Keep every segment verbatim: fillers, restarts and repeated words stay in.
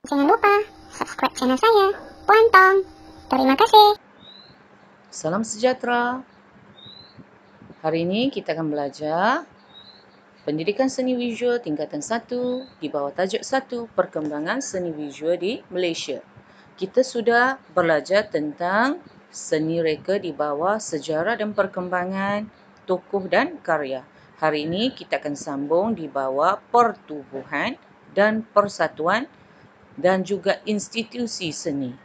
Jangan lupa subscribe channel saya, Puan Tong. Terima kasih. Salam sejahtera. Hari ini kita akan belajar pendidikan seni visual tingkatan satu di bawah tajuk satu, perkembangan seni visual di Malaysia. Kita sudah belajar tentang seni reka di bawah sejarah dan perkembangan tokoh dan karya. Hari ini kita akan sambung di bawah pertubuhan dan persatuan dan juga institusi seni.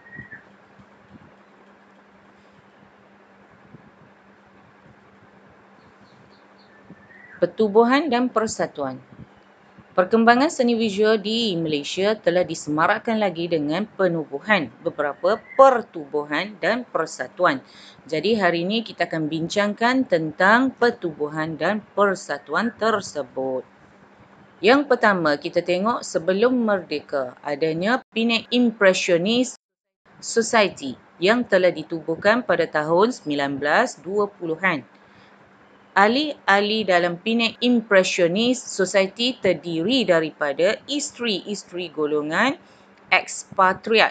Pertubuhan dan persatuan. Perkembangan seni visual di Malaysia telah disemarakkan lagi dengan penubuhan beberapa pertubuhan dan persatuan. Jadi hari ini kita akan bincangkan tentang pertubuhan dan persatuan tersebut. Yang pertama kita tengok sebelum merdeka adanya Penang Impressionist Society yang telah ditubuhkan pada tahun sembilan belas dua puluhan. Ahli-ahli dalam Penang Impressionist Society terdiri daripada isteri-isteri golongan ekspatriat.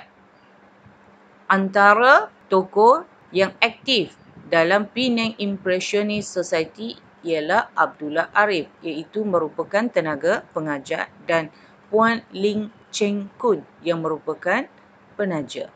Antara tokoh yang aktif dalam Penang Impressionist Society ialah Abdullah Arif, iaitu merupakan tenaga pengajar, dan Puan Ling Cheng Kun yang merupakan penaja.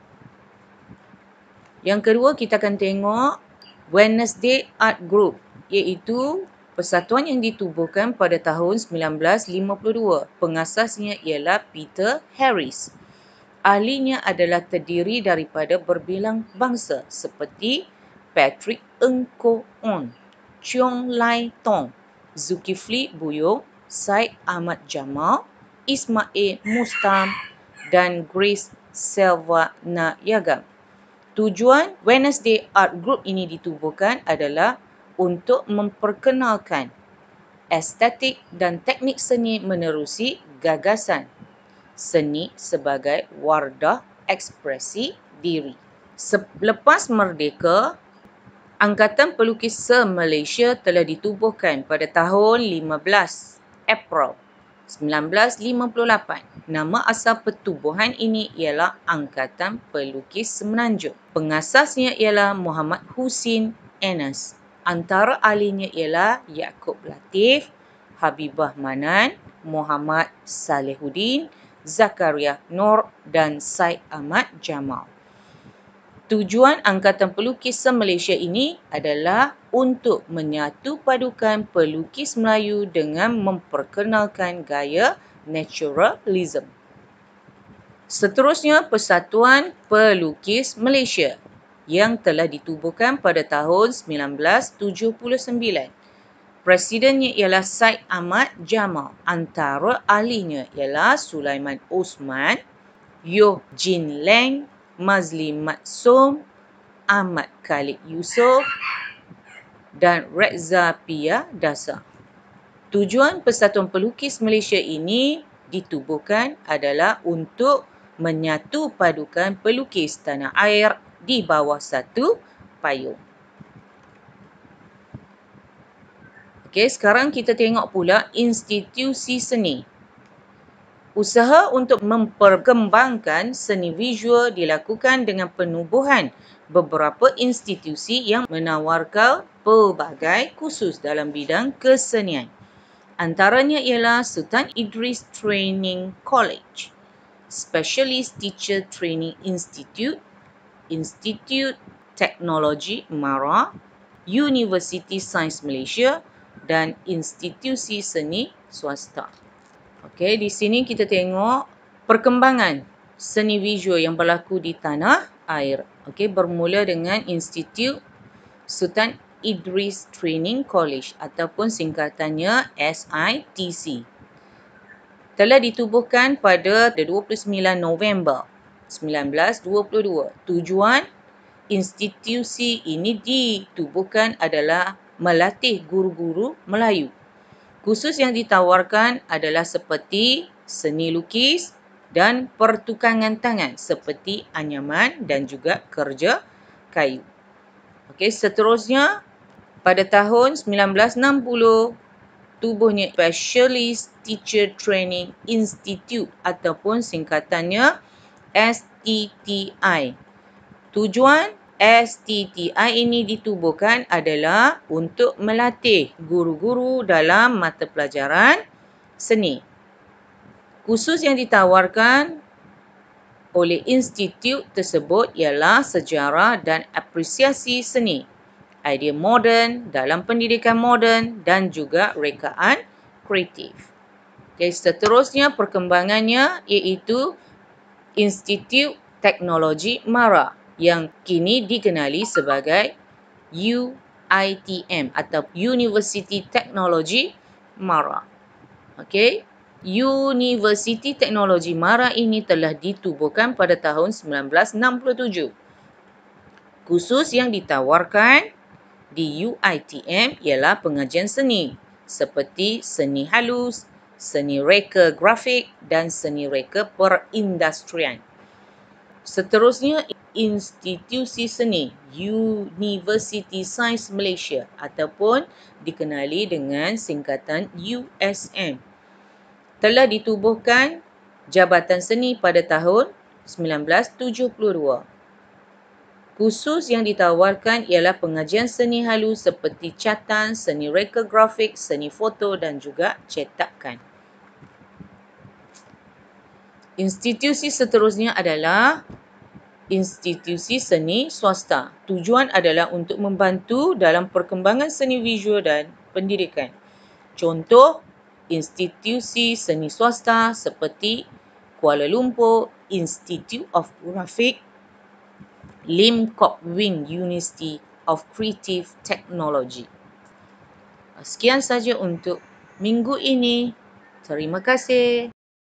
Yang kedua kita akan tengok Wednesday Art Group, iaitu persatuan yang ditubuhkan pada tahun sembilan belas lima puluh dua. Pengasasnya ialah Peter Harris. Ahlinya adalah terdiri daripada berbilang bangsa seperti Patrick Ng Ko On, Cheong Lai Tong, Zulkifli Buyung, Syed Ahmad Jamal, Ismail Mustam dan Grace Selvanayagam. Tujuan Wednesday Art Group ini ditubuhkan adalah untuk memperkenalkan estetik dan teknik seni menerusi gagasan seni sebagai wadah ekspresi diri. Selepas merdeka, Angkatan Pelukis Se-Malaysia telah ditubuhkan pada tahun lima belas April sembilan belas lima puluh lapan. Nama asal pertubuhan ini ialah Angkatan Pelukis Semenanjung. Pengasasnya ialah Muhammad Husin Enas. Antara ahlinya ialah Yaakob Latif, Habibah Manan, Muhammad Salihuddin, Zakaria Nur dan Syed Ahmad Jamal. Tujuan Angkatan Pelukis Se-Malaysia ini adalah untuk menyatu padukan pelukis Melayu dengan memperkenalkan gaya naturalism. Seterusnya, Persatuan Pelukis Malaysia yang telah ditubuhkan pada tahun sembilan belas tujuh puluh sembilan. Presidennya ialah Syed Ahmad Jamal. Antara ahlinya ialah Sulaiman Osman, Yoh Jin Leng, Mazli Matsum, Ahmad Khalid Yusof dan Reza Pia Dasa. Tujuan Persatuan Pelukis Malaysia ini ditubuhkan adalah untuk menyatu padukan pelukis tanah air di bawah satu payung. Okey, sekarang kita tengok pula institusi seni. Usaha untuk memperkembangkan seni visual dilakukan dengan penubuhan beberapa institusi yang menawarkan pelbagai kursus dalam bidang kesenian. Antaranya ialah Sultan Idris Training College, Specialist Teacher Training Institute, Institut Teknologi MARA, Universiti Sains Malaysia dan institusi seni swasta. Okey, di sini kita tengok perkembangan seni visual yang berlaku di tanah air. Okey, bermula dengan Institut Sultan Idris Training College ataupun singkatannya S I T C. Telah ditubuhkan pada dua puluh sembilan November sembilan belas dua puluh dua. Tujuan institusi ini ditubuhkan adalah melatih guru-guru Melayu. Kursus yang ditawarkan adalah seperti seni lukis dan pertukangan tangan seperti anyaman dan juga kerja kayu. Okey, seterusnya pada tahun sembilan belas enam puluh tubuhnya Specialist Teacher Training Institute ataupun singkatannya S T T I. Tujuan S T T I ini ditubuhkan adalah untuk melatih guru-guru dalam mata pelajaran seni. Kursus yang ditawarkan oleh institut tersebut ialah sejarah dan apresiasi seni, idea moden dalam pendidikan moden dan juga rekaan kreatif. Okay, seterusnya perkembangannya iaitu Institut Teknologi MARA yang kini dikenali sebagai U I T M atau University Teknologi MARA. Okay. University Teknologi MARA ini telah ditubuhkan pada tahun sembilan belas enam puluh tujuh. Kursus yang ditawarkan di U I T M ialah pengajian seni seperti seni halus, seni reka grafik dan seni reka perindustrian. Seterusnya, institusi seni University Sains Malaysia ataupun dikenali dengan singkatan U S M. Telah ditubuhkan Jabatan Seni pada tahun sembilan belas tujuh puluh dua. Kursus yang ditawarkan ialah pengajian seni halus seperti catan, seni reka grafik, seni foto dan juga cetakan. Institusi seterusnya adalah institusi seni swasta. Tujuan adalah untuk membantu dalam perkembangan seni visual dan pendidikan. Contoh, institusi seni swasta seperti Kuala Lumpur Institute of Graphic, Lim Kok Wing University of Creative Technology. Sekian saja untuk minggu ini. Terima kasih.